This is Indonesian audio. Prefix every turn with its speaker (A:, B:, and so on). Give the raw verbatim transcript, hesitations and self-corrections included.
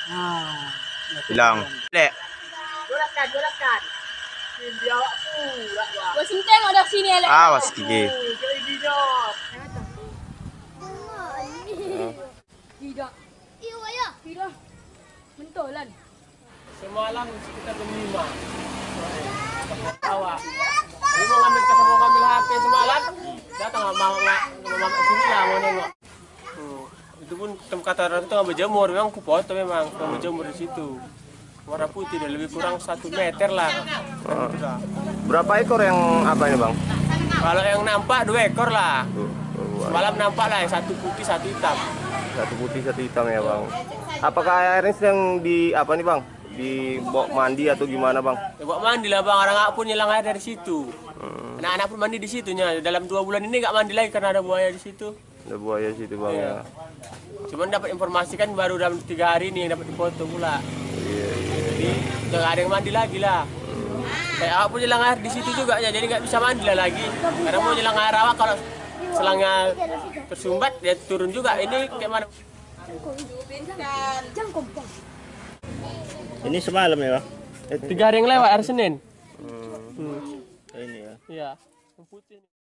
A: Ah,
B: Hilang. Lek.
A: Golakan, golakan. Hindi aku, lah gua.
C: Gua sinteng ada sini elek.
B: Awas gigi.
A: Jadi dinot.
C: Tidak. Iyo ayah. Tidak. Mentolan.
D: Semalam sekitar jam lima. Awak. Dia mau ngambil kas mau ngambil H P semalam. Datang mau mau sini lah mau nengok. Hmm. Itu pun kata orang itu nggak berjemur, memang aku foto memang nggak berjemur di situ. Warna putih dan lebih kurang satu meter lah.
B: Oh. Berapa ekor yang apa ini bang?
D: Kalau yang nampak dua ekor lah.
B: Tuh, tuh,
D: Semalam nampak lah yang satu putih satu hitam.
B: satu putih satu hitam ya bang. Apakah airnya sedang di apa nih bang? Di bok mandi atau gimana bang?
D: Ya, buat mandi lah bang, orang pun nyelang air dari situ.
B: Hmm.
D: Anak-anak pun mandi di situnya. Dalam dua bulan ini nggak mandi lagi karena ada buaya di situ.
B: Ada buaya situ bang
D: Iya.
B: ya.
D: Cuman dapat informasi kan baru dalam tiga hari ini dapat difoto pula.
B: Iya, iya.
D: Jadi jangan ada yang mandi lagi lah. Kayak awak pun nyelang air di situ juga ya, jadi nggak bisa mandi lah lagi. Karena mau nyelang air awak kalau selangnya tersumbat ya turun juga. Ini kayak mana?
E: Ini semalam ya, Bang?
D: Tiga hari yang lewat hari Senin.
B: Hmm.
D: Hmm.
E: Ini ya.
D: Iya. Yang putih.